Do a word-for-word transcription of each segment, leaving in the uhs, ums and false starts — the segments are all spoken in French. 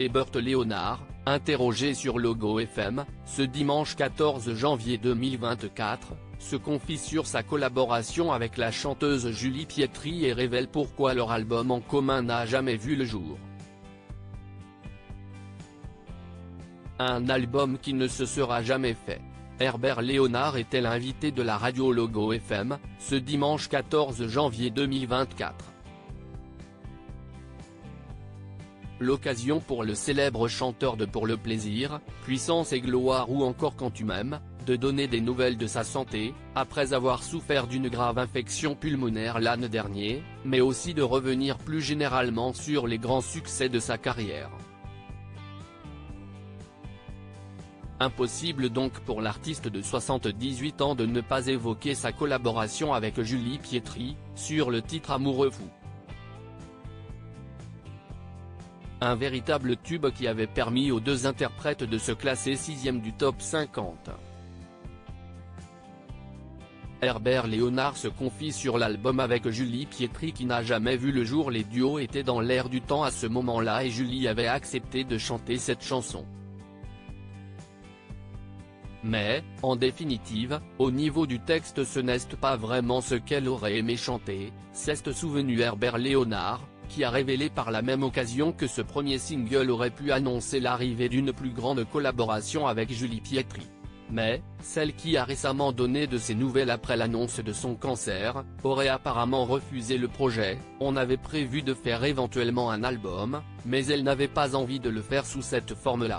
Herbert Léonard, interrogé sur Logo F M, ce dimanche quatorze janvier deux mille vingt-quatre, se confie sur sa collaboration avec la chanteuse Julie Pietri et révèle pourquoi leur album en commun n'a jamais vu le jour. Un album qui ne se sera jamais fait. Herbert Léonard était l'invité de la radio Logo F M, ce dimanche quatorze janvier deux mille vingt-quatre. L'occasion pour le célèbre chanteur de Pour le plaisir, Puissance et gloire ou encore Quand tu m'aimes, de donner des nouvelles de sa santé, après avoir souffert d'une grave infection pulmonaire l'année dernière, mais aussi de revenir plus généralement sur les grands succès de sa carrière. Impossible donc pour l'artiste de soixante-dix-huit ans de ne pas évoquer sa collaboration avec Julie Pietri, sur le titre Amoureux fou. Un véritable tube qui avait permis aux deux interprètes de se classer sixième du top cinquante. Herbert Léonard se confie sur l'album avec Julie Pietri qui n'a jamais vu le jour. Les duos étaient dans l'air du temps à ce moment-là et Julie avait accepté de chanter cette chanson. Mais, en définitive, au niveau du texte ce n'est pas vraiment ce qu'elle aurait aimé chanter, s'est souvenu Herbert Léonard, qui a révélé par la même occasion que ce premier single aurait pu annoncer l'arrivée d'une plus grande collaboration avec Julie Pietri. Mais, celle qui a récemment donné de ses nouvelles après l'annonce de son cancer, aurait apparemment refusé le projet. On avait prévu de faire éventuellement un album, mais elle n'avait pas envie de le faire sous cette forme-là.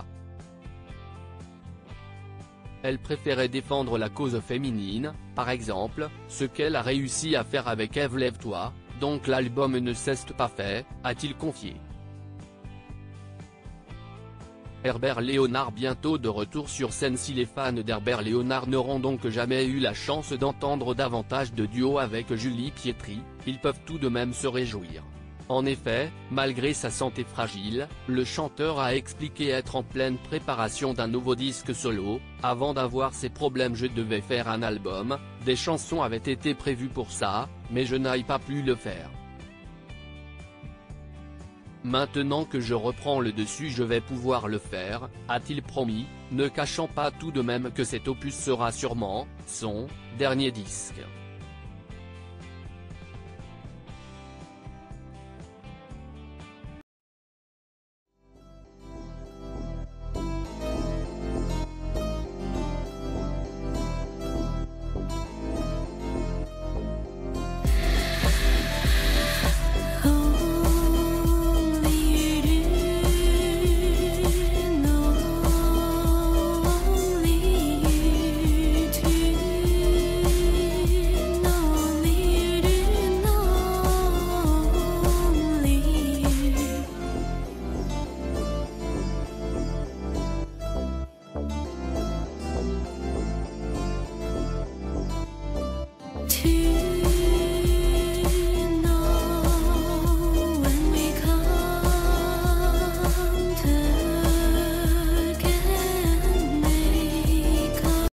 Elle préférait défendre la cause féminine, par exemple, ce qu'elle a réussi à faire avec Ève Lève-toi, donc l'album ne s'est pas fait, a-t-il confié. Herbert Léonard bientôt de retour sur scène. Si les fans d'Herbert Léonard n'auront donc jamais eu la chance d'entendre davantage de duos avec Julie Pietri, ils peuvent tout de même se réjouir. En effet, malgré sa santé fragile, le chanteur a expliqué être en pleine préparation d'un nouveau disque solo. Avant d'avoir ces problèmes je devais faire un album, des chansons avaient été prévues pour ça, mais je n'ai pas pu le faire. Maintenant que je reprends le dessus je vais pouvoir le faire, a-t-il promis, ne cachant pas tout de même que cet opus sera sûrement son dernier disque.